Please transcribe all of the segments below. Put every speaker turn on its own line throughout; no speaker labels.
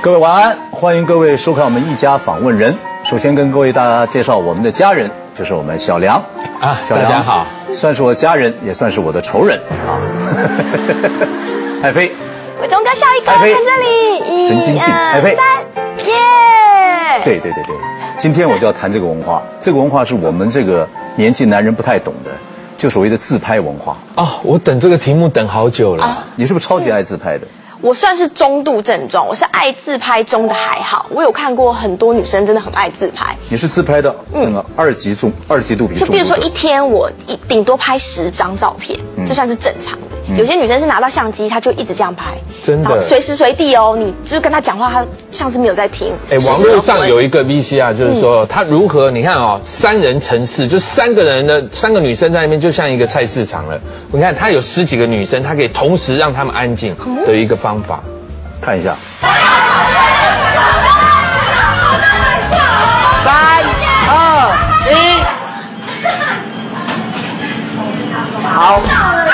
各位晚安，欢迎各位收看我们一家访问人。首先跟各位大家介绍我们的家人，就是我们小梁
啊，
小梁
大家好，
算是我家人，也算是我的仇人啊。爱妃，
伟忠哥笑一个，看这里，
神经病，爱妃，
耶！
对，今天我就要谈这个文化，这个文化是我们这个年纪男人不太懂的，就所谓的自拍文化。
哦，我等这个题目等好久了。
你是不是超级爱自拍的？
我算是中度症状，我是爱自拍中的还好。我有看过很多女生真的很爱自拍。
你是自拍的那个二级度比重，
就比如说一天我顶多拍10张照片，这算是正常的。有些女生是拿到相机，她就一直这样拍，
真的，
随时随地哦，你就是跟她讲话，她像是没有在听。
网络上有一个 VCR， 就是说她如何，你看哦，3人成市，就3个女生在那边，就像一个菜市场了。你看她有10几个女生，她可以同时让她们安静的一个方法，
看一下。
3、2、1，好。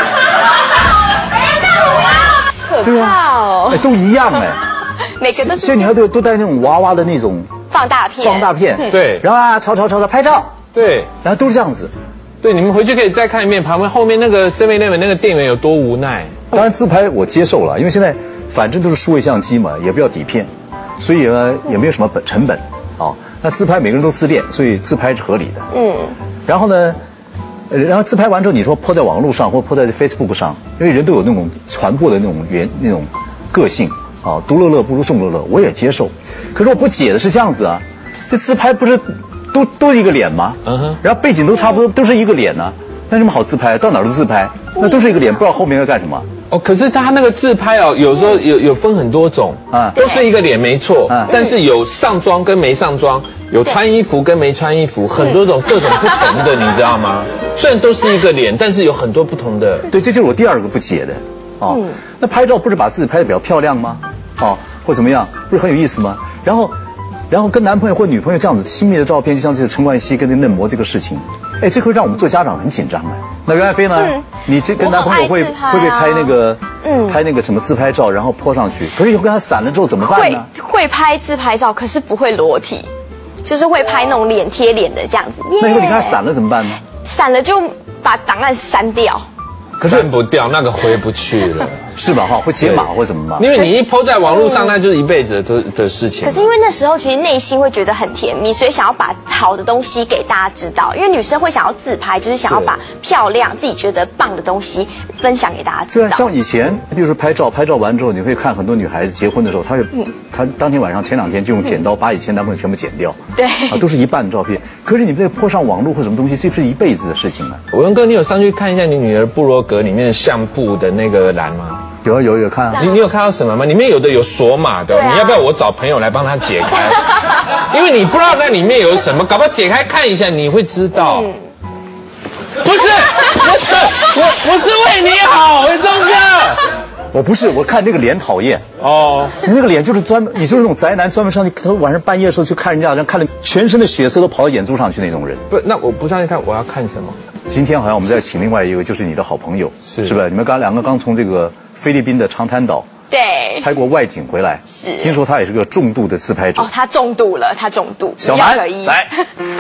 对啊，都一样哎，
每个都是。
现在女孩都带那种娃娃的那种
放大片，
对，
然后啊，吵拍照，
对，
然后都是这样子。
对，你们回去可以再看一遍后面那个 7-Eleven 那个店员有多无奈。
当然自拍我接受了，因为现在反正都是数位相机嘛，也不要底片，所以呢也没有什么成本啊。那自拍每个人都自恋，所以自拍是合理的。然后呢？然后自拍完之后，你说泼在网络上或泼在 Facebook 上，因为人都有那种传播的那种个性啊，独乐乐不如众乐乐，我也接受。可是我不解的是这样子啊，这自拍不是都一个脸吗？然后背景都差不多，都是一个脸呢、那什么好自拍？到哪儿都自拍，那都是一个脸，不知道后面要干什么。
哦，可是他那个自拍哦，有时候有分很多种啊，都是一个脸没错，但是有上妆跟没上妆，有穿衣服跟没穿衣服，很多种各种不同的，你知道吗？虽然都是一个脸，但是有很多不同的。
对，这就是我第二个不解的哦。那拍照不是把自己拍得比较漂亮吗？哦，或怎么样，不是很有意思吗？然后跟男朋友或女朋友这样子亲密的照片，就像这个陈冠希跟那嫩模这个事情，哎，这会让我们做家长很紧张哎。那袁爱妃呢？你这跟男朋友会被拍那个什么自拍照，然后泼上去？可是以后跟他散了之后怎么办呢？
会拍自拍照，可是不会裸体，就是会拍那种脸贴脸的这样子。
那以后你跟他散了怎么办呢？
散了就把档案删掉。
可是删不掉，那个回不去了，
是吧？哈，会解码或怎么嘛？
因为你一 po 在网络上，那就是一辈子的事情。
可是因为那时候其实内心会觉得很甜蜜，所以想要把好的东西给大家知道。因为女生会想要自拍，就是想要把漂亮、自己觉得棒的东西分享给大家知道。
对啊，像以前，比如说拍照完之后，你会看很多女孩子结婚的时候，她当天晚上前2天就用剪刀把以前男朋友全部剪掉，
对，
啊，都是一半的照片。可是你这个泼上网络或什么东西，这不是一辈子的事情啊。
伟文哥，你有上去看一下你女儿部落格里面的相簿的那个栏吗？
有看啊。
你有看到什么吗？里面有的有锁码的，你要不要我找朋友来帮他解开？因为你不知道那里面有什么，搞不好解开看一下你会知道。不是，我是为你好，伟忠哥。
我不是，我看那个脸讨厌
哦，
你那个脸就是你就是那种宅男专门上去，可能晚上半夜的时候去看人家，然后看了全身的血色都跑到眼珠上去那种人。
不，那我不上去看，我要看什么？
今天好像我们在请另外一个，就是你的好朋友，是吧？你们两个刚从这个菲律宾的长滩岛
对
拍过外景回来，
是
听说他也是个重度的自拍者。
哦，他重度了，他重度。
小蛮来。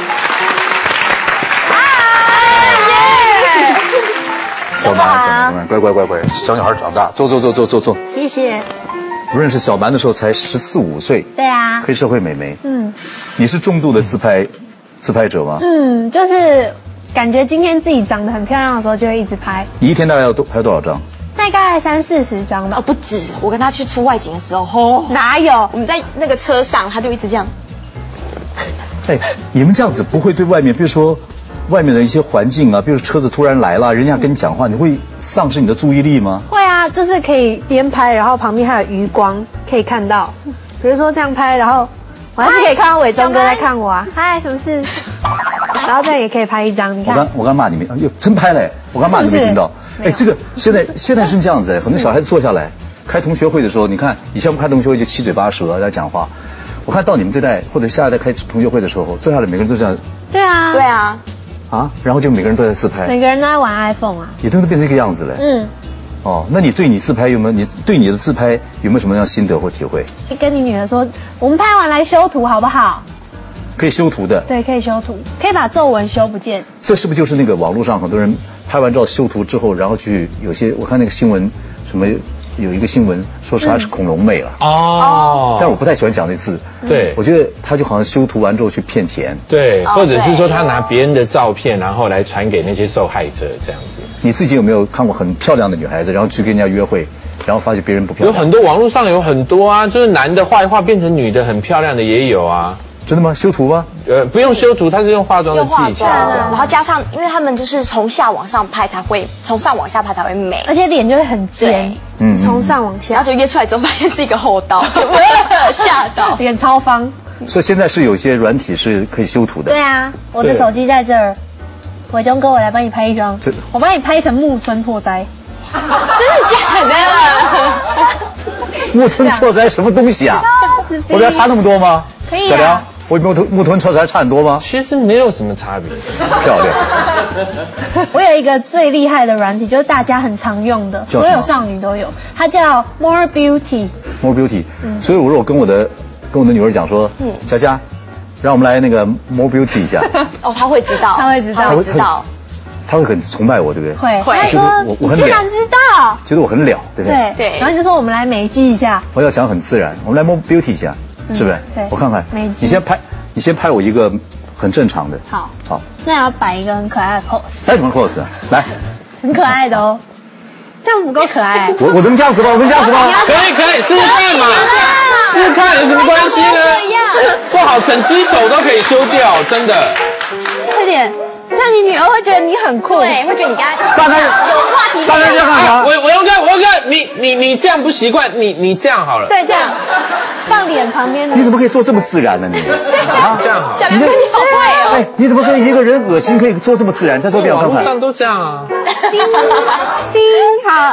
小蛮，乖，小女孩长大，坐。
谢谢。
不认识小蛮的时候才14、15岁，
对啊，
黑社会美眉。你是重度的自拍者吗？
就是感觉今天自己长得很漂亮的时候，就会一直拍。
你一天大概要拍多少张？
大概30-40张吧。
哦，不止。我跟他去出外景的时候，
哪有？
我们在那个车上，他就一直这样。
哎，你们这样子不会对外面，比如说外面的一些环境啊，比如车子突然来了，人家跟你讲话，你会丧失你的注意力吗？
会啊，就是可以边拍，然后旁边还有余光可以看到，比如说这样拍，然后我还是可以看到伟忠哥在看我啊，嗨，什么事？然后这样也可以拍一张，你看。
我刚骂你们，真拍嘞！我刚骂你没听到。哎，这个现在是这样子哎，很多小孩子坐下来开同学会的时候，你看以前不开同学会就七嘴八舌在讲话，我看到你们这代或者下一代开同学会的时候，坐下来每个人都这样。
对啊，
对啊，
啊，然后就每个人都在自拍，
每个人都在玩 iPhone 啊，
也都变成这个样子了。 哦，那你对你自拍有没有？你对你的自拍有没有什么样心得或体会？
跟你女儿说，我们拍完来修图好不好？
可以修图的。
对，可以修图，可以把皱纹修不见。
这是不是就是那个网络上很多人拍完照修图之后，然后去有些我看那个新闻什么有一个新闻说是他是恐龙妹了
哦，
但我不太喜欢讲这字。
对，
我觉得他就好像修图完之后去骗钱。
对，或者是说他拿别人的照片，然后来传给那些受害者这样子。
你最近有没有看过很漂亮的女孩子，然后去跟人家约会，然后发现别人不漂亮？
有很多网络上有很多啊，就是男的画一画变成女的很漂亮的也有啊。
真的吗？修图吗？
不用修图，他是用化妆的技巧，
然后加上，因为他们就是从下往上拍才会，从上往下拍才会美，
而且脸就会很尖，从上往下，
然后就约出来之后发现是一个厚道，吓到，
脸超方。
所以现在是有些软体是可以修图的。
对啊，我的手机在这儿，伟忠哥，我来帮你拍一张，我帮你拍成木村拓哉。
真的假的？
木村拓哉什么东西啊？我们要差那么多吗？
可以啊。
小梁，我木村拓哉差很多吗？
其实没有什么差别。
漂亮。
我有一个最厉害的软体，就是大家很常用的，所有少女都有，它叫 More Beauty。More
Beauty。所以我说我跟我的女儿讲说，佳佳，让我们来那个 More Beauty 一下。
哦，她会知道，
她会知道，
她会知道。
他会很崇拜我，对不对？
会。他说我很了，居然知道，
觉得我很了，对不对？
对。然后你就说我们来美肌一下。
我要讲很自然，我们来 More Beauty 一下，是不是？
对。
我看看，
美肌。
你先拍我一个很正常的。
好。
好。
那要摆一个很可爱的 pose。
摆什么 pose 啊？来。
很可爱的哦。这样不够可爱。
我能这样子吗？我能这样子吗？
可以，试试看嘛。试试看有什么关系呢？不好，整只手都可以修掉，真的。
快点。这样你女儿会觉得你很酷，
对，会觉得你跟她
有
话题。
大概这样啊，
我用看，你这样不习惯，你这样好了。
对，这样放脸旁边。
你怎么可以做这么自然呢？你
啊，这样好。
小梁哥，你好会哦！
哎，你怎么跟一个人恶心可以做这么自然？在这边我看看。
网上都这样啊。
叮，好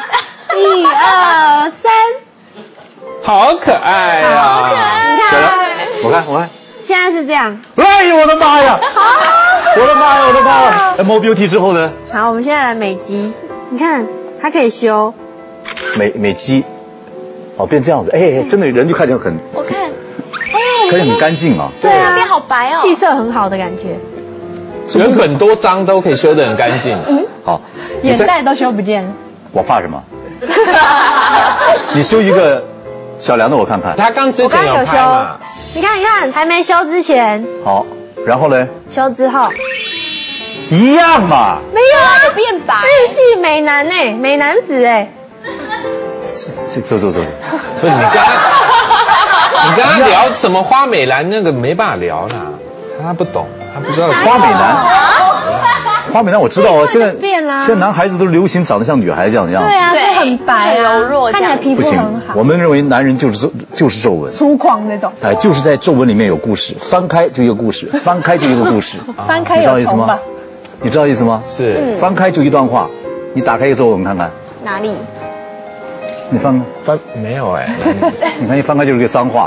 ，1、2、3，
好可爱啊！
小梁，我看。
现在是这样。
哎呦我的妈呀！我的妈呀 ！More Beauty 之后呢？
好，我们现在来美肌。你看，它可以修
美肌，哦，变这样子，哎，真的人就看起来很，
我看，
看起来很干净啊。
对啊，
变好白哦，
气色很好的感觉。
原本多脏都可以修得很干净。
好，
眼袋都修不见。
我怕什么？你修一个小梁的我看看。
他刚之前有拍嘛？
你看，还没修之前。
好。然后呢？
修之后，
一样嘛。
没有啊，
变白。
日系美男哎，美男子哎。
走。
不是你刚刚聊什么花美男那个没办法聊啦，他不懂，他不知道
花美男。花美男我知道哦，现在男孩子都流行长得像女孩这样的样子。
对啊，是很白
柔弱，
看起来皮肤很好。
我们认为男人就是皱纹，
粗犷那种。
哎，就是在皱纹里面有故事，翻开就一个故事，翻开就一个故事。
翻开有
你知道意思吗？你知道意思吗？
是。
翻开就一段话，你打开一个皱纹看看。
哪里？
你翻
没有哎。
你看一翻开就是个脏话。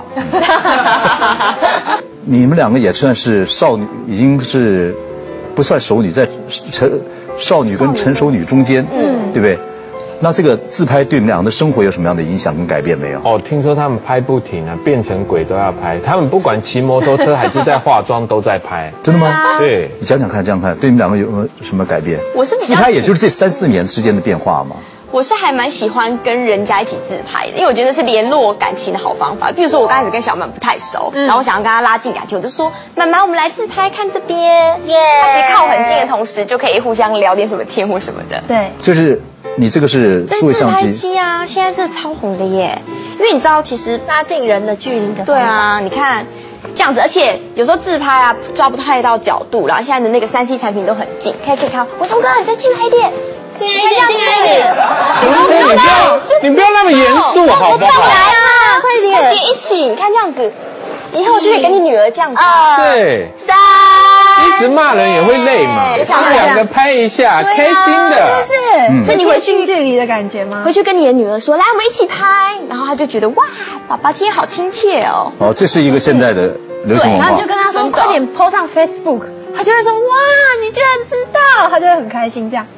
你们两个也算是少女，已经是。不算熟女，在少女跟成熟女中间，对不对？那这个自拍对你们两个的生活有什么样的影响跟改变没有？
哦，听说他们拍不停啊，变成鬼都要拍。他们不管骑摩托车还是在化妆，都在拍。
真的吗？
对，
你讲讲看，这样看，对你们两个有没有什么改变？
我是比较
自拍，也就是这3、4年之间的变化嘛。
我是还蛮喜欢跟人家一起自拍的，因为我觉得是联络感情的好方法。比如说我刚开始跟小满不太熟，然后我想要跟他拉近感情，我就说满满，我们来自拍，看这边。他其实靠很近的同时，就可以互相聊点什么天或什么的。
对，
就是你这个是数位相机。
自拍机啊，现在这超红的耶。因为你知道，其实
拉近人的距离的。
对啊，你看这样子，而且有时候自拍啊抓不太到角度，然后现在的那个3C 产品都很近，可以看。我松哥，你再进来一点。进来一点，
你不要那么严肃好不好？
来啊，快点一起，你看这样子，以后就可以跟你女儿这样子。
对
，3，
一直骂人也会累嘛，你们两个拍一下，开心的，
是不是？所以你会近距离的感觉吗？
回去跟你的女儿说，来，我们一起拍，然后她就觉得哇，爸爸今天好亲切哦。
哦，这是一个现在的流行文化。
然后你就跟她说，快点 po 上 Facebook，她就会说哇，你居然知道，她就会很开心这样。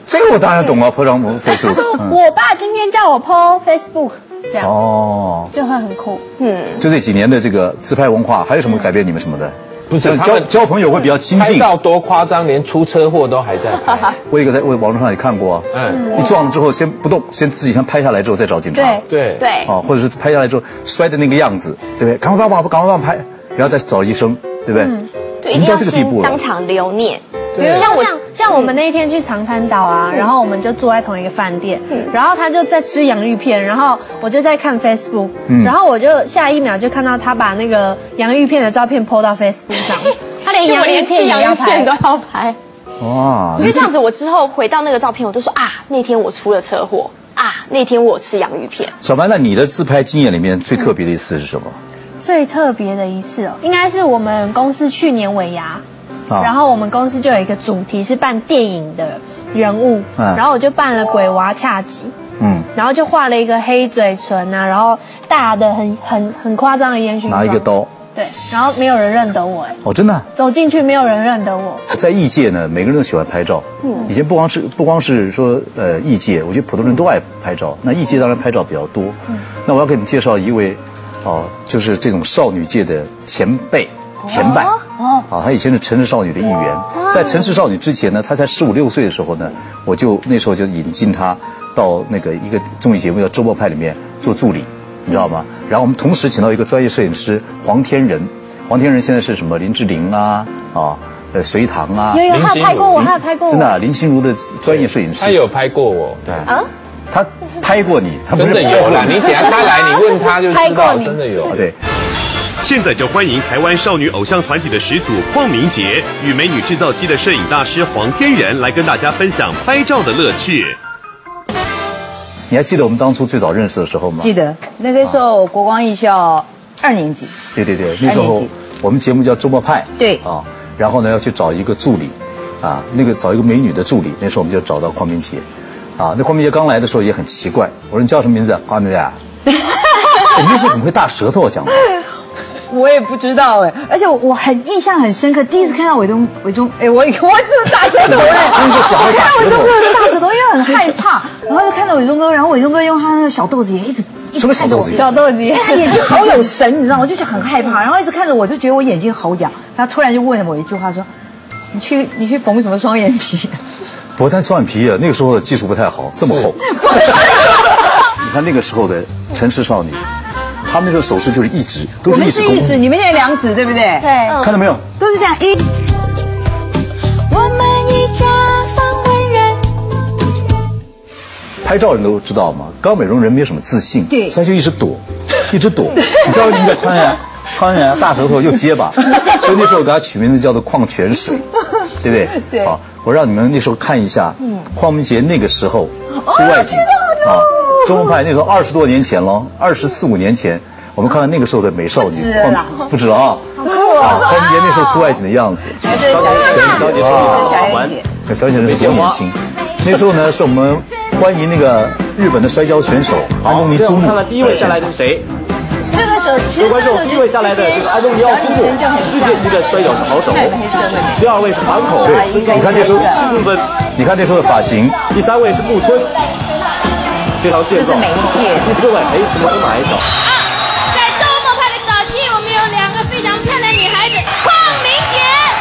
这个我当然懂啊，PO 张 Facebook。
他说我爸今天叫我 PO Facebook， 这样
哦，
就会很酷。
就这几年的这个自拍文化，还有什么改变你们什么的？
不是
交朋友会比较亲近。
拍到多夸张，连出车祸都还在拍。
我有一个在网络上也看过，一撞了之后先不动，先自己先拍下来之后再找警察。
对，
啊，或者是拍下来之后摔的那个样子，对不对？赶快帮我拍，然后再找医生，对不对？
对，一定要先当场留念。
比如像我们那一天去长滩岛啊，然后我们就坐在同一个饭店，然后他就在吃洋芋片，然后我就在看 Facebook，然后我就下一秒就看到他把那个洋芋片的照片 po 到 Facebook 上，他连洋芋片也要拍，
都要拍。
哇！
因为这样子，我之后回到那个照片，我都说啊，那天我出了车祸啊，那天我吃洋芋片。
小白，那你的自拍经验里面最特别的一次是什么？
最特别的一次哦，应该是我们公司去年尾牙。然后我们公司就有一个主题是扮电影的人物，然后我就扮了鬼娃恰吉，然后就画了一个黑嘴唇啊，然后大的很夸张的烟熏妆，
拿一个刀，
对，然后没有人认得我
哦，真的，
走进去没有人认得我。
在艺界呢，每个人都喜欢拍照，以前不光是说艺界，我觉得普通人都爱拍照，那艺界当然拍照比较多，那我要给你们介绍一位，就是这种少女界的前辈。他以前是城市少女的一员，在城市少女之前呢，她才15、16岁的时候呢，那时候就引进她到那个一个综艺节目叫《周末派》里面做助理，你知道吗？然后我们同时请到一个专业摄影师黄天仁，黄天仁现在是什么林志玲隋棠啊，
有他有拍过我，他有拍过我，
真的林心如的专业摄影师，
他有拍过我，对啊，
他拍过你，他
真的有啦，你等下他来，你问他就知道，真的有，
对。
现在就欢迎台湾少女偶像团体的始祖邝明杰与美女制造机的摄影大师黄天仁来跟大家分享拍照的乐趣。
你还记得我们当初最早认识的时候吗？
记得，那个时候国光艺校2年级。
对，那时候我们节目叫周末派。
对
啊，然后呢要去找一个助理，找一个美女的助理。那时候我们就找到邝明杰，那邝明杰刚来的时候也很奇怪，我说你叫什么名字？邝明杰。你那时候怎么会大舌头讲话？
我也不知道而且我印象很深刻，第一次看到伟忠，我是不是大舌头
那时候讲话大舌头，
伟忠哥的大舌头，因为很害怕，然后就看到伟忠哥，然后伟忠哥用他那个小豆子眼一直
什么小豆子眼？
小豆子眼，
他眼睛好有神，你知道吗？我就觉得很害怕，然后一直看着我，就觉得我眼睛好痒，然后突然就问了我一句话说：“你去缝什么双眼皮？”
不但双眼皮那个时候的技术不太好，这么厚。你看那个时候的城市少女。他们那时候手势就是一指，都是一指。
我们是一指，你们现在2指，对不对？
对，
看到没有？
都是这样一。
我们一家访问人。
拍照人都知道嘛，高美容人没有什么自信，
对，
所以就一直躲。你知道人家宽圆大舌头又结巴，所以那时候给他取名字叫做矿泉水，对不对？
对。
好，我让你们那时候看一下，邝明杰那个时候出外景周末派那时候20多年前了，24、25年前，我们看到那个时候的美少女，不止了啊！邝明杰那时候出外景的样子，
小姐说，
小姐人比较年轻。那时候呢，是我们欢迎那个日本的摔跤选手安东尼·朱木。
看看第一位下来的是谁？
这个时候，其实
观众第一位下来的这个安东尼奥朱木，世界级的摔跤好手。第2位是坂口，
你看那时候
7公分，
你看那时候的发型。
第3位是木村。非常健壮。
这是每一届。
第4位什么都矮小。
在周末派的早期，我们有2个非常漂亮的女孩子，邝明杰。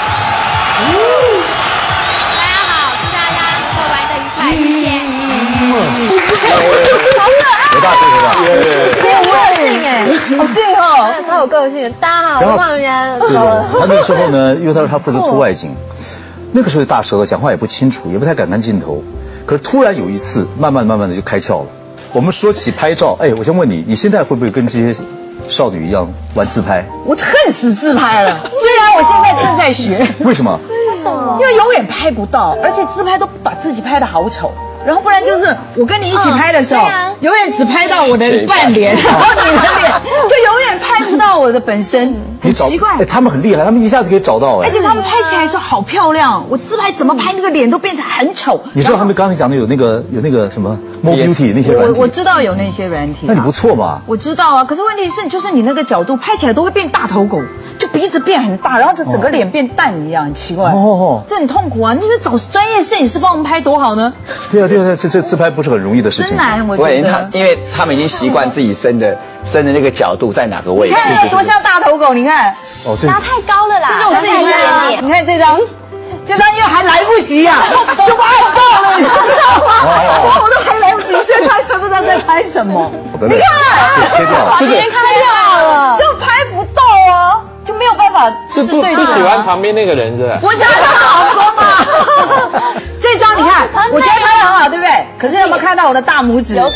大家好，祝大家能够玩得愉快，谢谢。
好可爱。
多大岁数了？
很有个性
对
超有个性。大家好，我邝明杰。
他那个时候呢，因为他负责出外景，那个时候大舌头，讲话也不清楚，也不太敢看镜头。可是突然有一次，慢慢的就开窍了。我们说起拍照，我先问你，你现在会不会跟这些少女一样玩自拍？
我恨死自拍了，虽然我现在正在学。
为什么？
因为永远拍不到，而且自拍都把自己拍得好丑。然后不然就是我跟你一起拍的时候，永远只拍到我的半脸，然后你的脸就永远拍不到我的本身。很奇怪，
他们很厉害，他们一下子可以找到
而且他们拍起来说好漂亮，我自拍怎么拍那个脸都变成很丑。
你知道他们刚才讲的有那个什么 More Beauty 那些软体，
我知道有那些软体。
那你不错嘛？
我知道啊，可是问题是就是你那个角度拍起来都会变大头狗，就就鼻子变很大，然后就整个脸变蛋一样，很奇怪。这很痛苦啊！你就找专业摄影师帮我们拍多好呢？
对啊，这自拍不是很容易的事情。
真难，我觉得。
因为他们已经习惯自己生的那个角度在哪个位置。
你看多像大头狗，你看。
哦，这
拉太高了啦，
这是我自己拍的。你看这张。这张因为还来不及啊，就拍爆了，你知道吗？我都还来不及，现在还不知道在拍什么。
你看，切掉，
这个看掉了，
就拍不到啊，就没有办法。
是不喜欢旁边那个人是吧？
我想他老公嘛。这张你看，我觉得拍得很好，对不对？可是有没有看到我的大拇指？
对。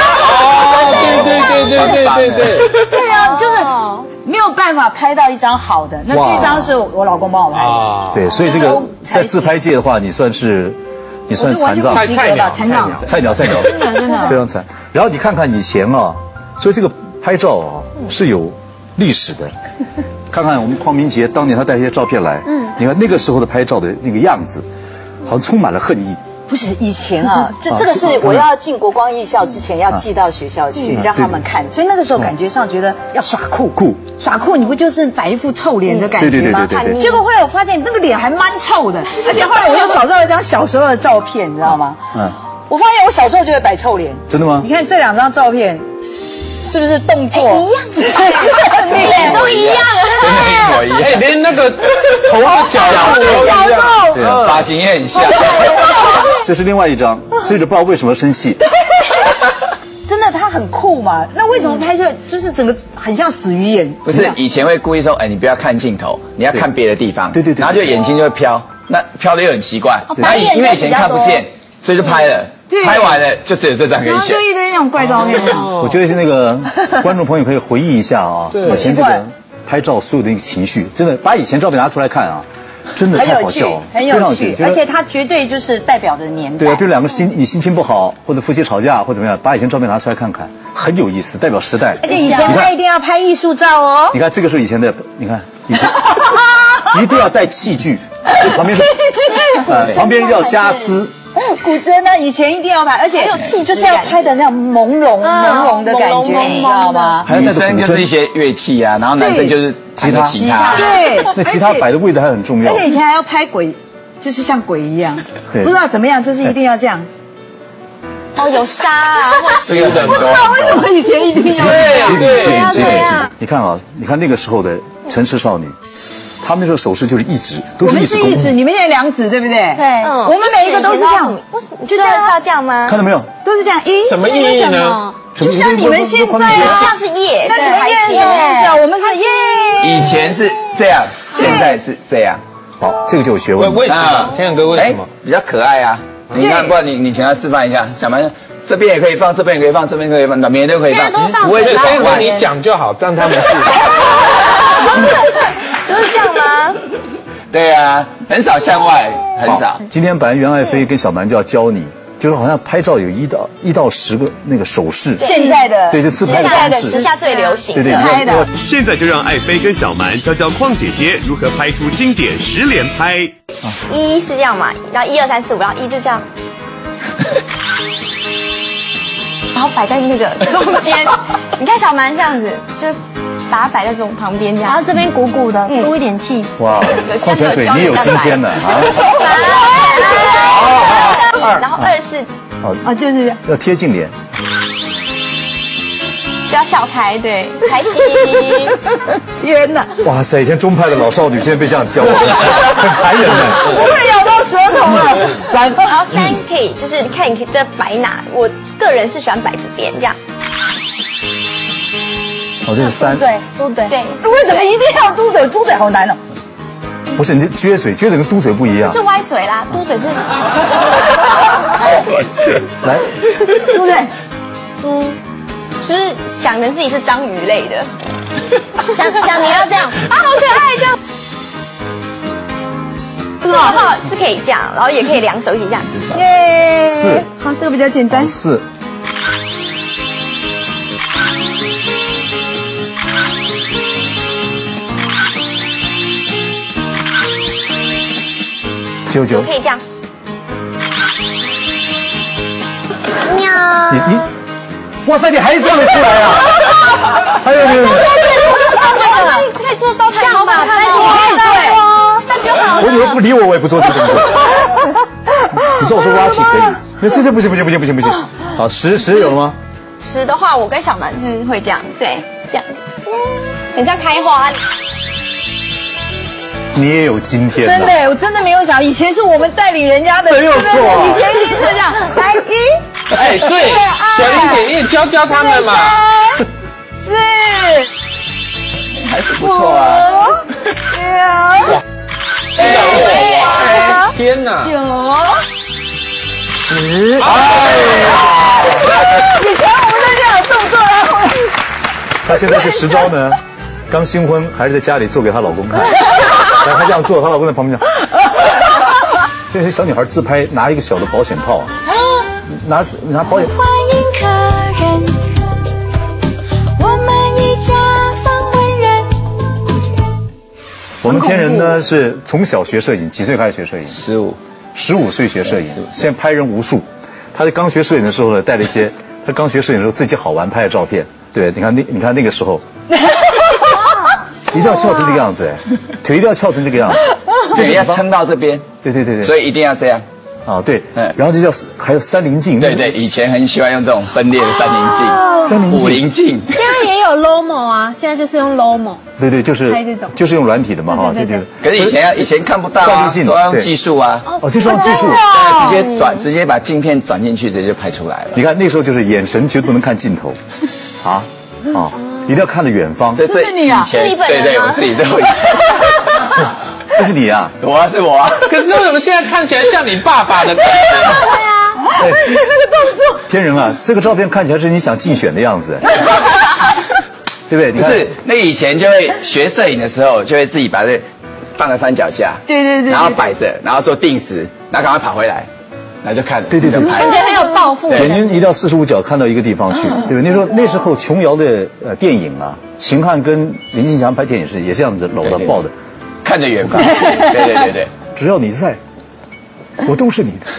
对啊，就是。没有办法拍到一张好的，那这张是我老公帮我拍的。
对，所以这个在自拍界的话，你算残障，菜鸟，真的非常惨。然后你看看以前啊，所以这个拍照啊是有历史的。看看我们邝明杰当年他带一些照片来，你看那个时候的拍照的那个样子，好像充满了恨意。
不是以前啊，这个是我要进国光艺校之前要寄到学校去让他们看，所以那个时候感觉上觉得要耍酷，耍酷，你不就是摆一副臭脸的感觉吗？
对。
结果后来我发现那个脸还蛮臭的，而且后来我又找到一张小时候的照片，你知道吗？我发现我小时候就会摆臭脸。
真的吗？
你看这2张照片。是不是动作
一样？脸都一样，
真的一模一样。
连那个头的角
度，
对啊，
发型也很像。
这是另外一张，这个不知道为什么生气。
真的，他很酷嘛？那为什么拍出来就是整个很像死鱼眼？
不是，以前会故意说，你不要看镜头，你要看别的地方。
对，
然后就眼睛就会飘，那飘的又很奇怪。然后因为以前看不见，所以就拍了。拍完了就只有这张可以选，
就一堆那种怪照片。
我觉得是那个观众朋友可以回忆一下啊，以前这个拍照所有的一个情绪，真的把以前照片拿出来看啊，真的太好笑了，
很有趣，而且它绝对就是代表着年代。
对啊，比如两个你心情不好，或者夫妻吵架或怎么样，把以前照片拿出来看看，很有意思，代表时代。
而且以前他一定要拍艺术照哦。
你看这个是以前的，你看以前一定要带器具，旁边是旁边要加丝。
古筝呢，以前一定要拍，而且就是要拍的那种朦胧的感觉，你知道吗？
女生就是一些乐器啊，然后男生就是吉他。
对，
那吉他摆的位置还很重要。
而且以前还要拍鬼，就是像鬼一样，不知道怎么样，就是一定要这样。
哦，有沙啊，
这个很
不知道为什么以前一定要
这样。你看啊，你看那个时候的城市少女。他们那时候手势就是1指，都是1指。我们是1指，
你们也2指，对不对？
对，
我们每一个都是这样。
为什么？就这样是要这样吗？
看到没有？
都是这样。
什么意义呢？
就像你们现在啊，
像是耶，
那什么耶？我们是耶。
以前是这样，现在是这样。
好，这个就有学问。
为什么？天阳哥为什么？
比较可爱啊。你看，不然你请他示范一下，小蛮。这边也可以放，这边也可以放，这边可以放，哪边都可以放，
不会是天阳哥你讲就好，让他们试。
就是这样吗？
对啊，很少向外，很少。
今天本来袁爱妃跟小蛮就要教你，就是好像拍照有1到10个那个手势。
现在的
对，就自拍的方式，
时下最流行
对
拍的。
现在就让爱妃跟小蛮教邝姐姐如何拍出经典10连拍。
1是这样嘛，然后1、2、3、4、5，然后1就这样。然后摆在那个中间，你看小蛮这样子，就把它摆在这种旁边这样，
然后这边鼓鼓的，多一点气。
哇，矿泉水你有今天的啊！
然后2是
就是这样，
要贴近脸，
就要笑开，对，开心。
天哪！
哇塞，以前中派的老少女现在被这样教，很残忍的。
我快咬到舌头了。
3，
然后3可以就是看你可以这摆哪，我个人是喜欢摆这边这样。
哦，这是3。
嘟嘴。
对。
为什么一定要嘟嘴？嘟嘴好难哦。
不是，你撅嘴跟嘟嘴不一样。
是歪嘴啦，嘟嘴是。
来，
嘟嘴。
就是想着自己是章鱼类的，想你要这样啊，好可爱这样。这个话是可以这样，然后也可以2手一起这样。
耶
，4。
好，这个比较简单。
4。9
可以这样。
喵。哇塞，你还算得出来啊！还有。
可以做招财猫吧？
拜托，
那就好了。
我女儿不理我，我也不做这个动作。你说我说挖体可以，那这不行。好，10有了吗
？10的话，我跟小蛮就是会这样，对，这样子，很像开花。
你也有今天，
真的，我真的没有想，以前是我们带领人家的，
没有错。
以前一定是这样，来1，
哎，对，小玲姐你也教他们嘛。
4，
还是不错啊。
哇，天哪
9，10。以前我们在这样动作啊。
她现在是10招呢，刚新婚还是在家里做给她老公看，然后她这样做，她老公在旁边讲。这些小女孩自拍拿一个小的保险套，拿保险。
欢迎客人，我们一家访问人。
我们天人呢是从小学摄影，几岁开始学摄影？15岁学摄影，现在拍人无数。他在刚学摄影的时候呢，带了一些他刚学摄影的时候自己好玩拍的照片。对，你看那个时候，一定要翘成这个样子，腿一定要翘成这个样子，
这要撑到这边。
对，
所以一定要这样。
啊，对，然后这叫还有3棱镜。
对，以前很喜欢用这种分裂的3棱镜、5棱镜。
现在也有 Lomo 啊，现在就是用 Lomo。
对，就是用软体的嘛，哈，对。
可是以前看不到啊，都要用技术啊。
哦，就是用技术，
直接把镜片转进去，直接就拍出来了。
你看那时候就是眼神绝对不能看镜头，啊，一定要看着远方。
这是你啊？
是你本人吗？对，我自己都以前。
这是你啊？
是我啊。
可是为什么现在看起来像你爸爸的感觉？
对啊，那个动作。
天人啊，这个照片看起来是你想竞选的样子，对不对？
不是，那以前就会学摄影的时候，就会自己把这放个三脚架，
对，
然后摆着，然后做定时，然后赶快跑回来，然后就看，
对，
感觉很有抱负。
眼睛一定要45角看到一个地方去，对不对？那时候琼瑶的电影啊，秦汉跟林青霞拍电影也是这样子搂着抱着。
看着远方，对，
只要你在，我都是你的。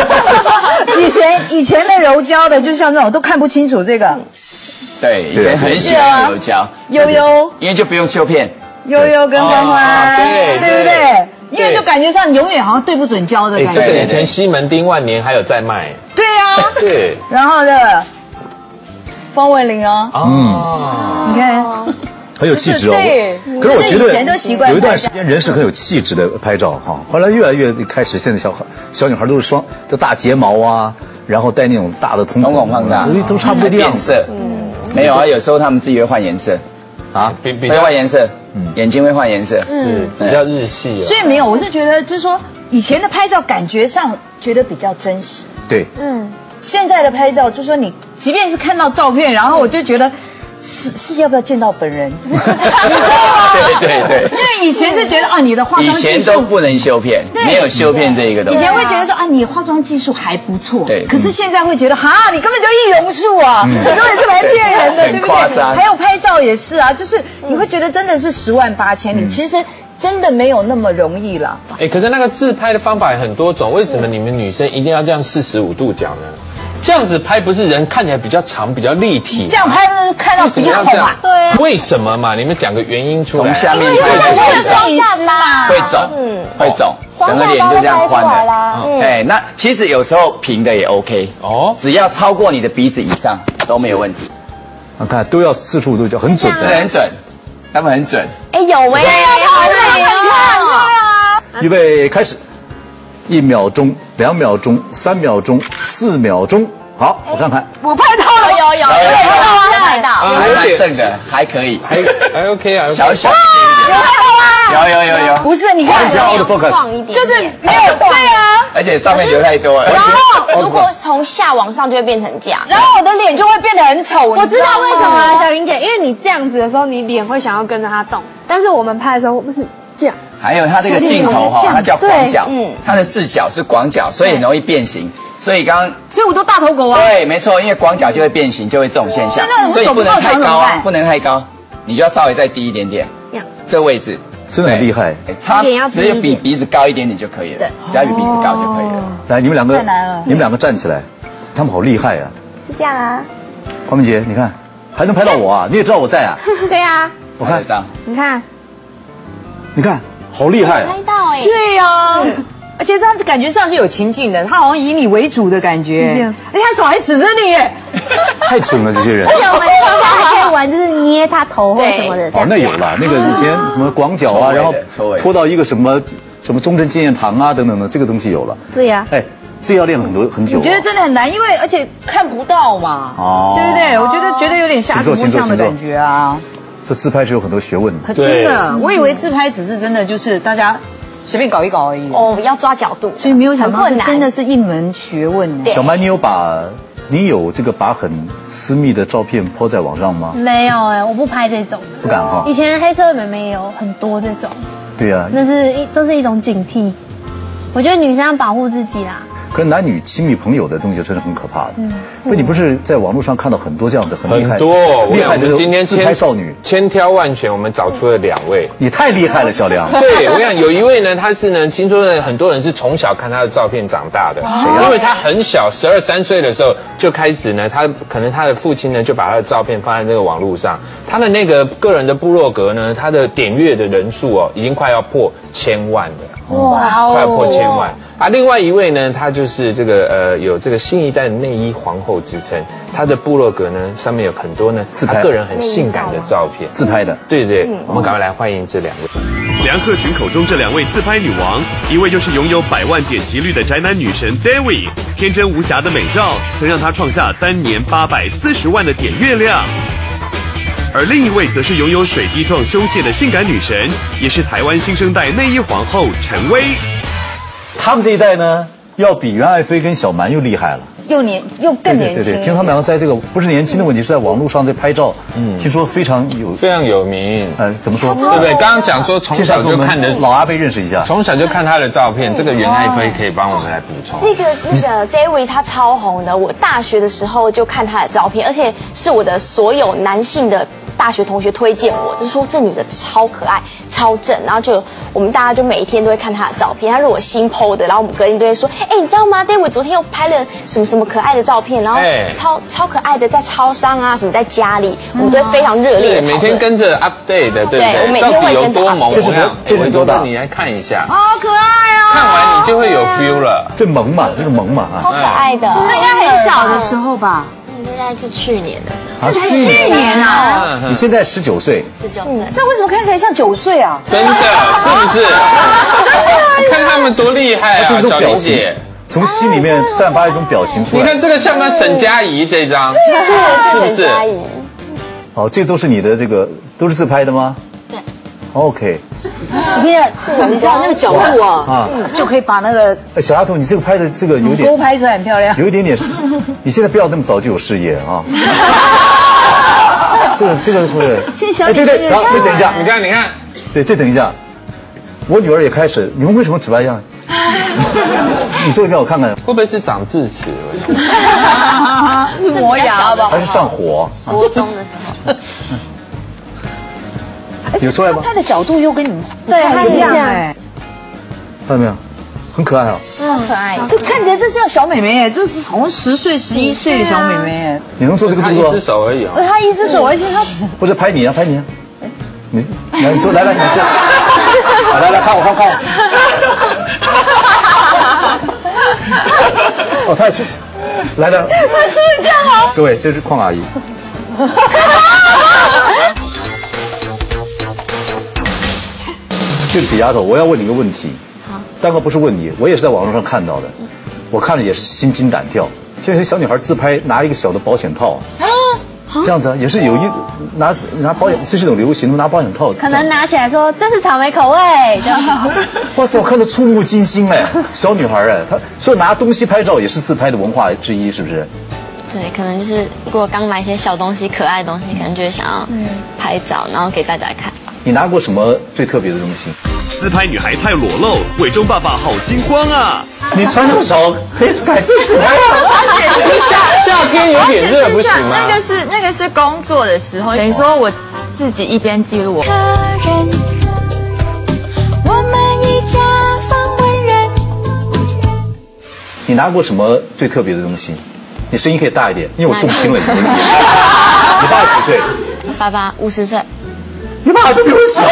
以前的柔焦的，就像这种都看不清楚这个。
对，以前很喜欢柔焦，
悠悠，
因为就不用修片，
悠悠跟关欢，对不对？因为就感觉上永远好像对不准焦的感觉。
这个以前西门町万年还有在卖。
对啊，
对。
然后的方文琳哦，你看。
很有气质哦，可是我觉得有一段时间人是很有气质的拍照哈，后来越来越开始，现在小女孩都是就大睫毛啊，然后戴那种大的瞳孔
放大，
都差不多的样子。
没有啊，有时候他们自己会换颜色啊，会换颜色，眼睛会换颜色，
是比较日系。
所以没有，我是觉得就是说以前的拍照感觉上觉得比较真实，
对，
现在的拍照就是说你即便是看到照片，然后我就觉得。是要不要见到本人？你知道吗？
对，
因为以前是觉得你的化妆技术
以前都不能修片，没有修片这一个东西。
以前会觉得说你化妆技术还不错，
对。
可是现在会觉得你根本就易容术啊，你根本是来骗人的，对不对？还有拍照也是啊，就是你会觉得真的是10万8千里，其实真的没有那么容易了。
可是那个自拍的方法有很多种，为什么你们女生一定要这样45度角呢？这样子拍不是人看起来比较长、比较立体？
这样拍看到鼻孔嘛？
对啊。
为什么嘛？你们讲个原因出来。
从下面拍会肿，会肿，整个脸就这样宽的。那其实有时候平的也 OK 哦，只要超过你的鼻子以上都没有问题。
看都要45度角，很准的，
很准，他们很准。
有好美啊！
预备开始。1秒钟、2秒钟、3秒钟、4秒钟，好，我看看，
我拍到了，
有拍到，
还蛮正的，还可以，
还 OK 啊，
小一点点，有，
不是，你看，就是没有对啊，
而且上面留太多了，
然后如果从下往上就会变成这样，
然后我的脸就会变得很丑。
我知道为什么了，小玲姐，因为你这样子的时候，你脸会想要跟着它动，但是我们拍的时候，我们是这样。
还有它这个镜头它叫广角，它的视角是广角，所以很容易变形。所以
我都大头狗啊。
对，没错，因为广角就会变形，就会这种现象。所以不能太高啊，不能太高，你就要稍微再低一点点。这位置
真的很厉害，
只有比鼻子高一点点就可以了，只要比鼻子高就可以了。
来，你们两个站起来，他们好厉害啊！
是这样啊。
黄明杰，你看还能拍到我啊？你也知道我在啊？
对啊。
我看
到，
你看，
你看，好厉害！
拍到哎，
对呀。而且他感觉上是有情境的，他好像以你为主的感觉。哎，他手还指着你，
太准了这些人。
而且我们现在还可以玩，就是捏他头或什么的。
哦，那有了，那个以前什么广角啊，然后拖到一个什么中正纪念堂啊等等的，这个东西有了。
对呀。
哎，这要练很久。
我觉得真的很难，因为而且看不到嘛，对不对？我觉得有点瞎子摸象的感觉啊。
这自拍是有很多学问的。
真的，我以为自拍只是真的就是大家随便搞一搞而已。
哦，要抓角度，
所以没有想到真的是一门学问。
小蛮，你有这个把很私密的照片po在网上吗？
没有哎，我不拍这种。
不敢哈。
以前黑社会妹妹也有很多这种。
对呀。
那都是一种警惕。我觉得女生要保护自己啦。
可是男女亲密朋友的东西真的很可怕的。你不是在网络上看到很多这样子很厉害的
今天
自拍少女，
千挑万选，我们找出了2位。
你太厉害了，小梁。
对，我想有一位呢，他是呢，听说呢，很多人是从小看他的照片长大的。谁啊？因为他很小，12、13岁的时候就开始呢，可能他的父亲呢就把他的照片放在这个网络上，他的那个个人的部落格呢，他的点阅的人数哦，已经快要破1000万了。哇，快要破1000万。另外一位呢，他就是这个有这个新一代的内衣皇后之称。他的部落格呢，上面有很多呢他个人很性感的照片，
自拍的。
对，我们赶快来欢迎这2位。
梁克群口中这2位自拍女王，一位就是拥有100万点击率的宅男女神 David， 天真无瑕的美照曾让她创下单年840万的点阅量。而另一位则是拥有水滴状胸线的性感女神，也是台湾新生代内衣皇后陈薇。
他们这一代呢，要比袁爱妃跟小蛮又厉害了，
又更年轻。
对，听他们两个在这个不是年轻的问题，是在网络上在拍照，听说非常有名。怎么说？
对不对？刚刚讲说从小就看的
老阿伯认识一下，
从小就看他的照片，这个袁爱妃可以帮我们来补充。
那个 David 他超红的，我大学的时候就看他的照片，而且是我的所有男性的大学同学推荐我，就是说这女的超可爱、超正，然后我们大家就每一天都会看她的照片。她如果新 PO 的，然后我们隔天都会说，哎，你知道吗 ？David 昨天又拍了什么什么可爱的照片，然后超可爱的，在超商啊，什么在家里，我们都会非常热烈的讨论。
每天跟着 update 的，对不对？
我每天会跟着
update。这是多大？你来看一下，
好可爱哦！
看完你就会有 feel 了。
这萌嘛，这个萌嘛，
超可爱的。
这应该很小的时候吧？
应该是去年的时候。
这才去年啊！
你现在19岁
，19岁，
这为什么看起来像9岁啊？
真的，是不是？真的，看他们多厉害啊！小玲姐
从心里面散发一种表情出来。
你看这个像不像沈佳宜这张？
是不是？
哦，这都是你的都是自拍的吗？
对。
OK。
你知道那个角度啊，就可以把那个
小丫头，你这个拍的这个有点
都拍出来很漂亮，
有一点点。你现在不要那么早就有事业啊！这个会。对，然后这等一下，
你看，
对，这等一下，我女儿也开始，你们为什么嘴巴一样？你做一遍我看看，
会不会是长智齿？
磨牙吧？
还是上火？
国中的时候。
有出来吗？
他的角度又跟你们
对他一样哎，
看到没有？很可爱啊，
超可爱，
就看起来这像小妹妹哎，这是好像10岁、11岁的小妹妹哎。
你能做这个动作？
一只手而已啊。
她一只手，而且她
不是拍你啊，你做来，你做，来看我。哦，他也去，来了。
他是不是这样哦？
各位，这是邝阿姨。对不起，丫头，我要问你一个问题。好，但不是问你，我也是在网络上看到的，我看了也是心惊胆跳。现在小女孩自拍拿一个小的保险套，这样子啊，也是有拿保险，这是一种流行，拿保险套。
可能拿起来说这是草莓口味，这样好。
哇塞，我看得触目惊心哎，小女孩哎，她说拿东西拍照也是自拍的文化之一，是不是？
对，可能就是如果刚买一些小东西、可爱的东西，可能就会想要拍照，然后给大家看。
你拿过什么最特别的东西？
自拍女孩太裸露，伟忠爸爸好惊慌啊！
你穿那么少，可以改自拍啊！
夏天有点热，不行吗？
那个是工作的时候，等于说我自己一边记录我。
我们一家访问人。
你拿过什么最特别的东西？你声音可以大一点，因为我重听了你。你爸几岁？
爸爸50岁。
你爸爸都比我小。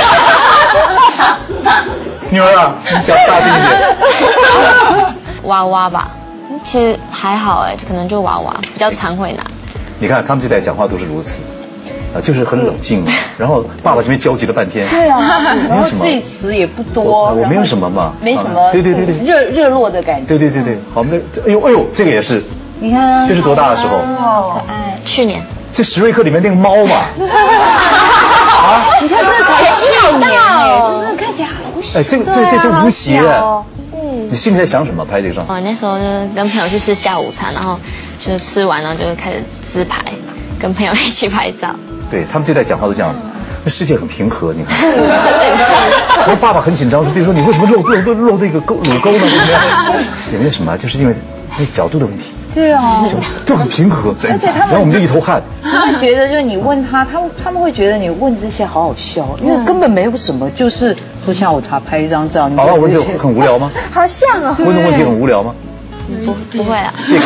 女儿啊，你讲大声一点。
娃娃吧，其实还好哎，就可能就娃娃比较常会拿。
你看他们这代讲话都是如此，就是很冷静嘛。然后爸爸这边焦急了半天。
对啊，然后这词也不多。
我没有什么嘛，
没什么。
对，
热络的感觉。
对。好，我们这，哎呦，这个也是。
你看，
这是多大的时候？
可爱。去年。
这史瑞克里面那个猫嘛。
你看这才去年哎，这真的看起来好小。
哎，这无邪。你心里在想什么？拍这个照？
那时候就是跟朋友去吃下午茶，然后就吃完，然后就开始自拍，跟朋友一起拍照。对
他们这代讲话都这样子，那世界很平和，你看。很冷静。我爸爸很紧张，比如说你为什么露这个乳沟呢？对不对？也没有什么，就是因为那角度的问题。
对啊，
就很平和。而且然后我们就一头汗。
他们觉得就是你问他们会觉得你问这些好好笑，因为根本没有什么，就是喝下午茶拍一张照。
宝宝问这很无聊吗？
好像啊。
问这问题很无聊吗？
不会啊。
谢谢。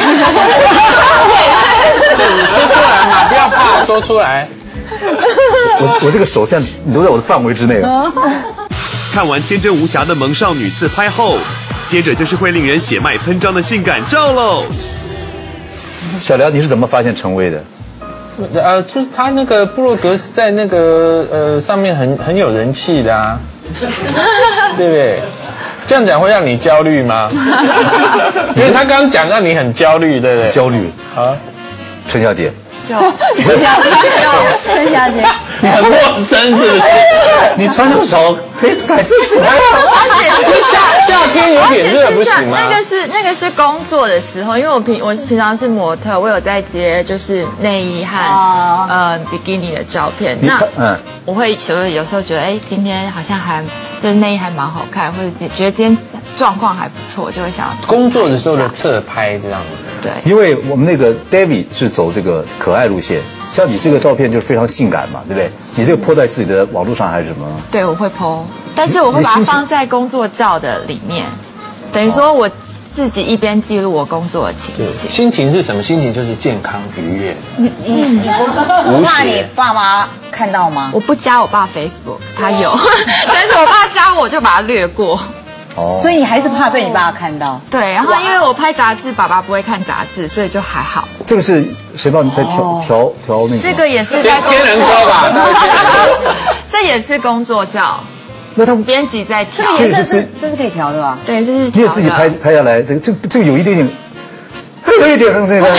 说出来嘛，不要怕，说出来。
我这个手现在你都在我的范围之内了。
看完天真无瑕的萌少女自拍后，接着就是会令人血脉喷张的性感照喽。
小廖，你是怎么发现陈薇的？
就是他那个部落格是在那个上面很有人气的啊，对不对？这样讲会让你焦虑吗？因为他刚刚讲让你很焦虑，对不对？
焦虑啊，陈小姐。
陈小姐，
你很陌生是不是？
你穿那么少，可以改自己。
夏天有点热，不行吗？
那个是工作的时候，因为我平常是模特，我有在接就是内衣和比基尼的照片。那我会有时候觉得，哎，今天好像就是内衣还蛮好看，或者觉得今天状况还不错，就会想要
工作的时候的侧拍这样子。
对，
因为我们那个 David 是走这个可爱路线，像你这个照片就是非常性感嘛，对不对？你这个 po 在自己的网络上还是什么？
对，我会 po， 但是我会把它放在工作照的里面，等于说我自己一边记录我工作的情形。
心情是什么？心情就是健康愉悦。
你不怕你爸妈看到吗？
我不加我爸 Facebook， 他有，但是我爸加我就把它略过。
所以你还是怕被你爸看到？
对，然后因为我拍杂志，爸爸不会看杂志，所以就还好。
这个是谁帮你在调那个？
这个也是在
天人高吧？
这也是工作照。
那他
编辑在调，
这是可以调的吧？
对，这是
你也自己拍下来，这个有一点点这个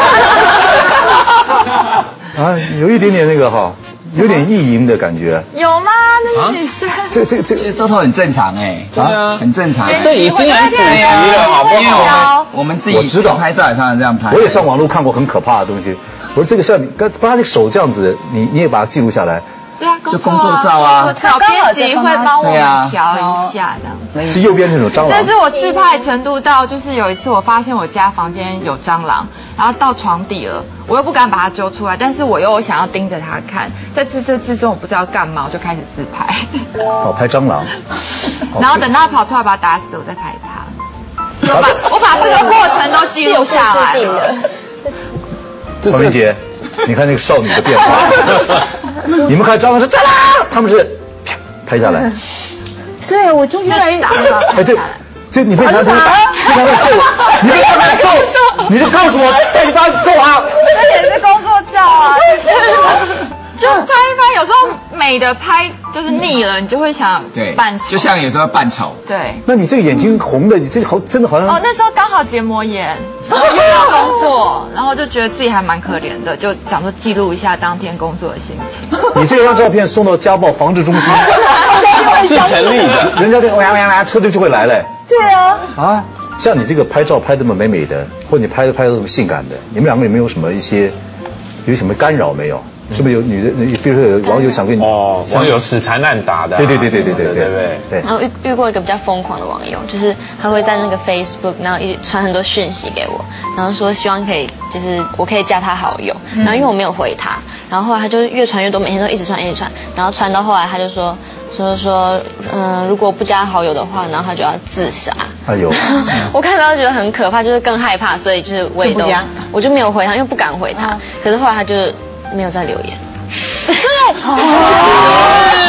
啊，有一点点那个哈。有点意淫的感觉，
有吗？那是女生。
这
其实这都很正常哎，啊，很正常。
这已经很普及了，好不好？
因为我们自己拍照也常常这样拍。
我也上网络看过很可怕的东西。我说这个像你把他这个手这样子，你也把它记录下来。
对啊，
就工作照啊。
小编辑会帮我们调一下这样。
是右边这种蟑螂。
但是我自拍程度到，就是有一次我发现我家房间有蟑螂，然后到床底了，我又不敢把它揪出来，但是我又想要盯着它看，在自设之中我不知道干嘛，我就开始自拍。
哦，拍蟑螂。
然后等它跑出来把它打死，我再拍它。我把这个过程都记录下来了。
黄明杰，你看那个少女的变化。你们看蟑螂是蟑螂，他们是啪拍下来。
对，我就越来越打了。
哎，这你被他揍，你被他揍，你就告诉我，在你爸揍他。
这也是工作照啊，就拍一拍，有时候美的拍就是腻了，你就会想扮丑，
就像有时候扮丑。
对。
那你这个眼睛红的，你这个真的好像……
哦，那时候刚好结膜炎，然后又要工作，然后就觉得自己还蛮可怜的，就想说记录一下当天工作的心情。
你这张照片送到家暴防治中心，
是成立的，
人家那个车就会来嘞。
对啊。
啊，像你这个拍照拍这么美美的，或你拍这么性感的，你们两个有没有什么有什么干扰没有？是不是有女的？比如说有网友想跟你
网友死缠烂打的。
对。
然后遇过一个比较疯狂的网友，就是他会在那个 Facebook， 然后一直传很多讯息给我，然后说希望可以，就是我可以加他好友。然后因为我没有回他，然后后来他就越传越多，每天都一直传，然后传到后来他就说，如果不加好友的话，然后他就要自杀。
哎呦，
我看到觉得很可怕，就是更害怕，所以就是我就没有回他，因为不敢回他。可是后来他就没有再留言。对，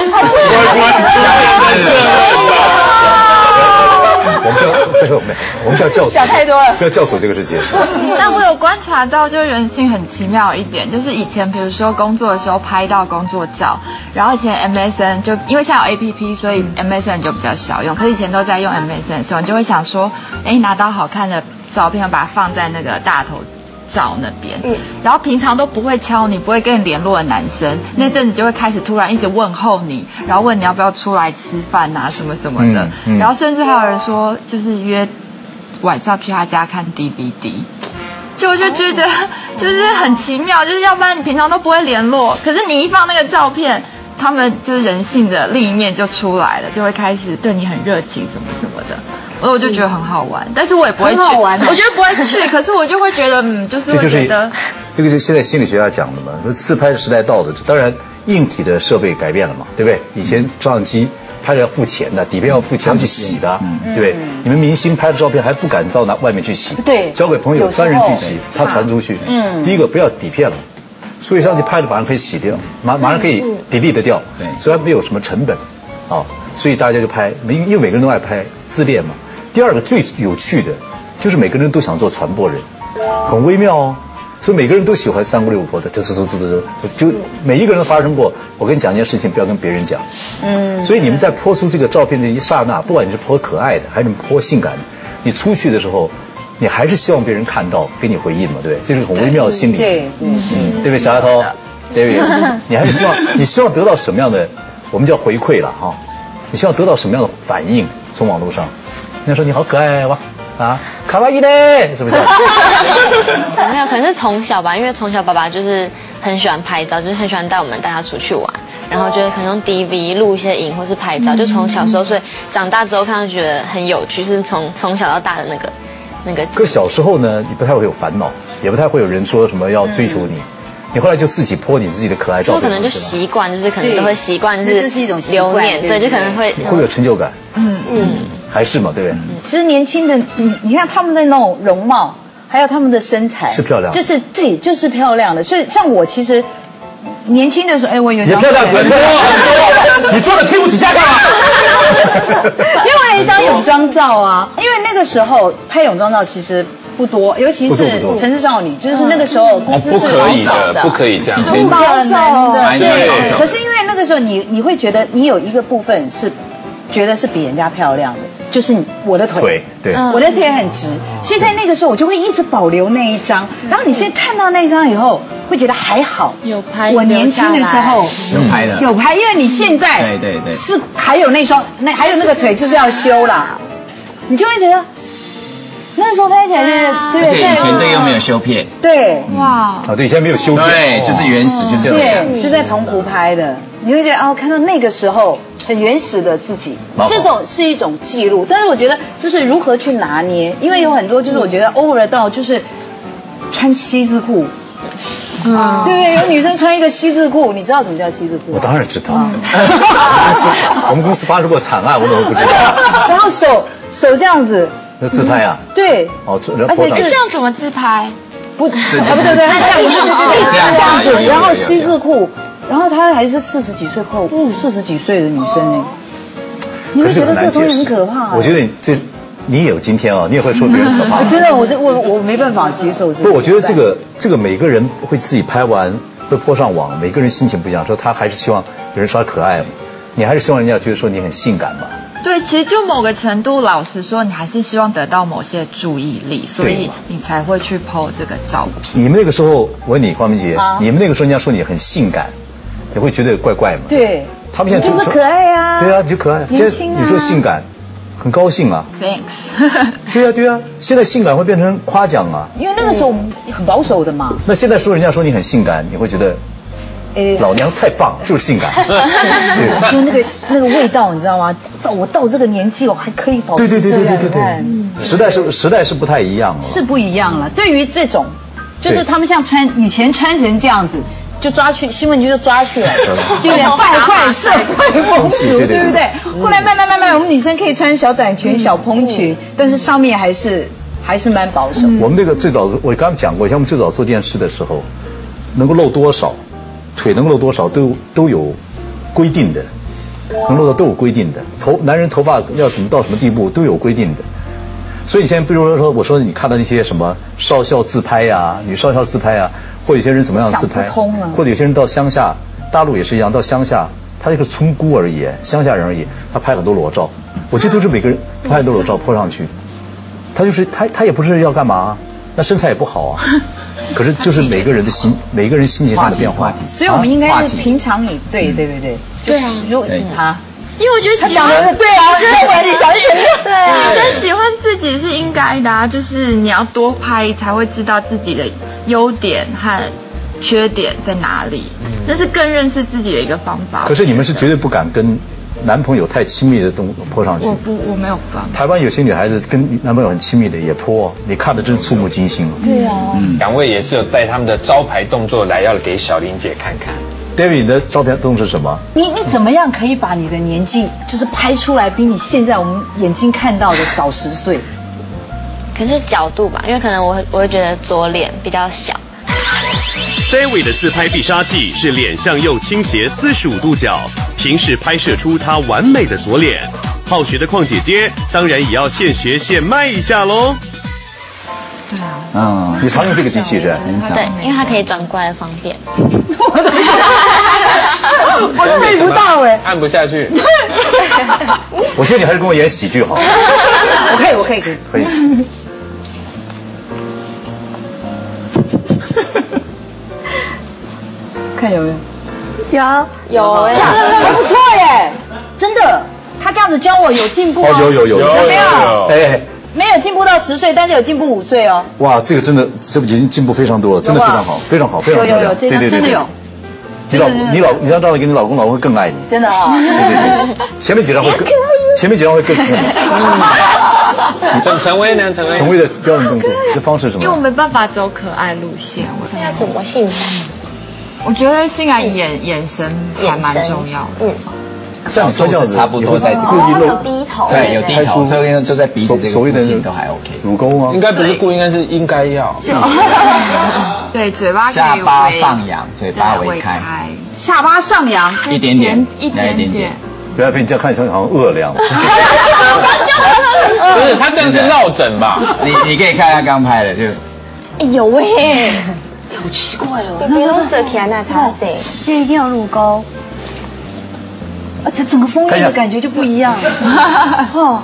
我们不要教唆，
想太多了，
不要教唆这个世界。
但我有观察到，就是人性很奇妙一点，就是以前比如说工作的时候拍到工作照，然后以前 MSN 就因为现在有 APP， 所以 MSN 就比较少用，可是以前都在用 MSN 的时候，你就会想说，哎，拿到好看的照片，把它放在那个大头照那边，然后平常都不会敲你，不会跟你联络的男生，那阵子就会开始突然一直问候你，然后问你要不要出来吃饭啊，什么什么的，然后甚至还有人说就是约晚上去他家看 DVD， 就觉得就是很奇妙，就是要不然你平常都不会联络，可是你一放那个照片，他们就是人性的另一面就出来了，就会开始对你很热情什么什么的。我就觉得很好玩，但是我也不会去。我觉得不会去，可是我就会觉得，就是会觉得
这个是现在心理学家讲的嘛，说自拍的时代到了，当然硬体的设备改变了嘛，对不对？以前照相机拍的要付钱的，底片要付钱要去洗的，对不对？你们明星拍的照片还不敢到外面去洗，
对，
交给朋友专人去洗，他传出去。第一个不要底片了，数位相机拍的马上可以洗掉，马上可以 delete 得掉，虽然没有什么成本，啊，所以大家就拍，因为每个人都爱拍，自恋嘛。第二个最有趣的，就是每个人都想做传播人，很微妙哦。所以每个人都喜欢三姑六婆的，就每一个人都发生过。我跟你讲一件事情，不要跟别人讲。所以你们在泼出这个照片的一刹那，不管你是泼可爱的还是泼性感的，你出去的时候，你还是希望别人看到，给你回应嘛，对不对？这是很微妙的心理。对不对，小丫头？对不对？你还是希望得到什么样的，我们叫回馈了哈。你希望得到什么样的反应？从网络上。人家说你好可爱哇啊，卡哇伊的，是不是？
没有，可能是从小吧，因为从小爸爸就是很喜欢拍照，就是很喜欢带我们大家出去玩，然后就是可能用 DV 录一些影或是拍照，就从小时候，所以长大之后看到觉得很有趣，是从小到大的那个。
可小时候呢，你不太会有烦恼，也不太会有人说什么要追求你。你后来就自己泼你自己的可爱照片，
可能就习惯，就是可能都会习惯，就是
一种
留念，对，就可能会
有成就感。还是嘛，对不对？
其实年轻的你看他们的那种容貌，还有他们的身材
是漂亮，
就是对，就是漂亮的。所以像我其实年轻的时候，哎，我有一张
也漂亮，很漂亮。你坐在屁股底下干嘛？
因为我有一张泳装照啊，因为那个时候拍泳装照其实不多，尤其是城市少女，就是那个时候公司是保守的，
不可以这样，
不保守的，对。可是因为那个时候你会觉得你有一个部分是觉得是比人家漂亮的。就是我的腿，
对，
我的腿很直，所以在那个时候我就会一直保留那一张。然后你现在看到那一张以后，会觉得还好，
有拍。
我年轻的时候有拍，因为你现在
对
是还有那双还有那个腿就是要修啦，你就会觉得那时候拍起来对，
而且以前这个又没有修片，
对，
哇，对，以前没有修片，
对，就是原始，就是这样，
就在澎湖拍的，你会觉得哦，看到那个时候。很原始的自己，这种是一种记录，但是我觉得就是如何去拿捏，因为有很多就是我觉得 over 到就是穿西字裤，对不对？有女生穿一个西字裤，你知道什么叫西字裤？
我当然知道，我们公司发生过惨案，我怎么不知道？
然后手这样子，
那自拍啊？
对，
哦，
而且这样怎么自拍？
不，对，这样子，然后西字裤。然后她还是40几岁40几岁的女生呢，你会觉得这东西很可怕。
我觉得你也有今天啊，你也会说别人可怕。
真的，我没办法接受这个。
不，我觉得这个每个人会自己拍完会泼上网，每个人心情不一样，说他还是希望有人说他可爱嘛，你还是希望人家觉得说你很性感嘛。
对，其实就某个程度，老实说，你还是希望得到某些注意力，所以你才会去 po 这个照片。
你们那个时候，我问你，黄明杰，你们那个时候人家说你很性感。你会觉得怪怪吗？
对，
他们现在
就是可爱啊。
对啊，你就可爱。现在你说性感，很高兴啊。
Thanks。
对啊，现在性感会变成夸奖啊。
因为那个时候我们很保守的嘛。
那现在说人家说你很性感，你会觉得，老娘太棒，就是性感。
对，就那个味道，你知道吗？我到这个年纪，我还可以保持这样。
对。时代是不太一样了。
是不一样了。对于这种，就是他们像以前穿成这样子。就抓去新闻局就抓去了，就有点败坏社会风俗，对不对？后来慢慢，我们女生可以穿小短裙、小蓬裙，但是上面还是蛮保守。
我们那个最早，我刚刚讲过，像我们最早做电视的时候，能够露多少，腿能够露多少都有规定的。 能露到都有规定的。男人头发要怎么到什么地步都有规定的。所以现在比如说我说你看到那些什么少校自拍呀、女少校自拍啊，或有些人怎么样自拍，或者有些人到乡下，大陆也是一样，到乡下他一个村姑而已，乡下人而已，他拍很多裸照，我觉得都是每个人拍很多裸照泼上去，他就是他也不是要干嘛，那身材也不好啊。可是就是每个人心情上的变化，
所以我们应该是平常以对，对不对？
对啊，
如果他，
因为我觉得
他讲的是对啊，就是你想一想，
对啊，女生喜欢自己是应该的啊，就是你要多拍才会知道自己的优点和缺点在哪里，那是更认识自己的一个方法。
可是你们是绝对不敢跟男朋友太亲密的东西泼上去。
我没有办法。
台湾有些女孩子跟男朋友很亲密的也泼，你看的真是触目惊心。
对啊，
两位也是有带他们的招牌动作来，要给小玲姐看看。
David， 你的招牌动作是什么？
你怎么样可以把你的年纪就是拍出来比你现在我们眼睛看到的少10岁？
可能是角度吧，因为可能我会觉得左脸比较小。
David 的自拍必杀技是脸向右倾斜45度角，平视拍摄出他完美的左脸。好学的邝姐姐当然也要现学现卖一下喽。
对啊，
你常用这个机器人？
对，因为它可以转过来方便。
我对不到哎，
按不下去。
我觉得你还是跟我演喜剧好。
我可以。看有没有？
有哎，
还不错耶，真的。他这样子教我有进步哦，
有
没有？
哎，
没有进步到10岁，但是有进步5岁哦。
哇，这个真的，这已经进步非常多了，真的非常好，非常好，非常漂亮。
有，真的有。
你这样照了给你老公会更爱你。
真的啊。
对，前面几张会更。
陈威呢？
陈威的标准动作，这方式什么？
因为我没办法走可爱路线，
那要怎么性感？
我觉得性感眼神还蛮重要的。
像你穿这样子
差不多在这个
有低头，
对，有低头，所以就在鼻子这个附近都还 OK。
乳沟吗？
应该不是故意，应该要。
对，嘴巴
下巴上扬，嘴巴微开，
下巴上扬
一点点。
不要被你这样看起来好像饿凉。
不是，他这样是落枕吧？
你可以看他刚拍的就。
有喂，
好奇怪哦。
别弄这起来那才这，
这一定有乳沟。
这整个封面的感觉就不一样。好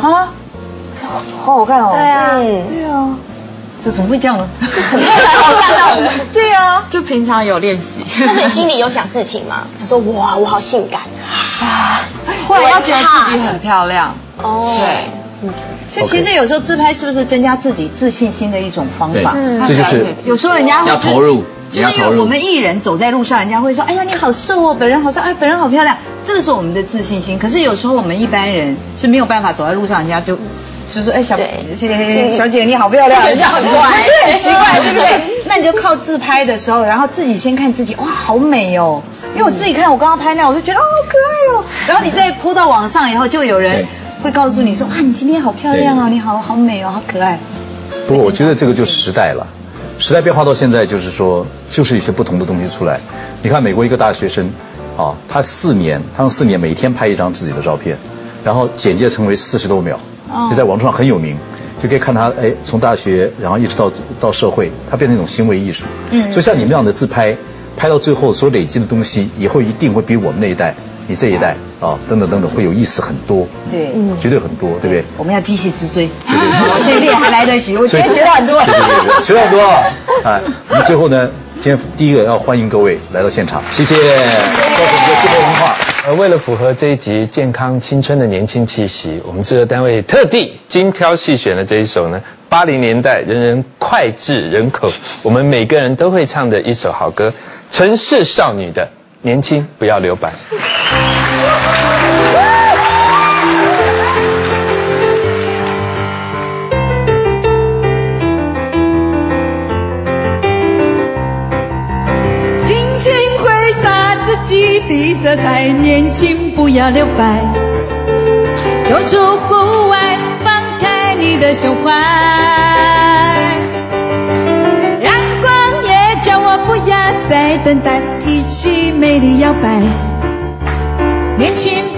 好看哦。对啊，这怎么会这样呢？
好看到。
对啊，
就平常有练习。
那所以心里有想事情吗？他说哇，我好性感啊，
会要觉得自己很漂亮。哦，对。
所以其实有时候自拍是不是增加自己自信心的一种方法？
这就是
有时候人家会
要投入。
就是因为我们艺人走在路上，人家会说：“哎呀，你好瘦哦，本人好瘦，哎，本人好漂亮。”这个是我们的自信心。可是有时候我们一般人是没有办法走在路上，人家就说：“哎，小姐你好漂亮。”人家很怪，就很奇怪，对不对？那你就靠自拍的时候，然后自己先看自己，哇，好美哦！因为我自己看我刚刚拍那，我就觉得好可爱哦。然后你再抛到网上以后，就有人会告诉你说：“啊，你今天好漂亮哦，你好美哦，好可爱。”
不过我觉得这个就时代了。时代变化到现在，就是说，就是一些不同的东西出来。你看，美国一个大学生，他用4年每天拍一张自己的照片，然后剪接成为40多秒，就在网络上很有名，就可以看他从大学，然后一直到社会，他变成一种行为艺术。所以像你们这样的自拍，拍到最后所累积的东西，以后一定会比我们那一代、你这一代等等会有意思很多。对，绝对很多，对不对？
我们要继续直追。我现在练还来得及，我今天学了很多。
对，学了很多了。我们最后呢，今天第一个要欢迎各位来到现场，谢谢。告诉我们的自拍文化。
为了符合这一集健康青春的年轻气息，我们制作单位特地精挑细选了这一首呢，80年代人人脍炙人口，我们每个人都会唱的一首好歌，城市少女的《年轻不要留白》。
的色彩，年轻不要留白，走出户外，放开你的胸怀。阳光也叫我不要再等待，一起美丽摇摆。年轻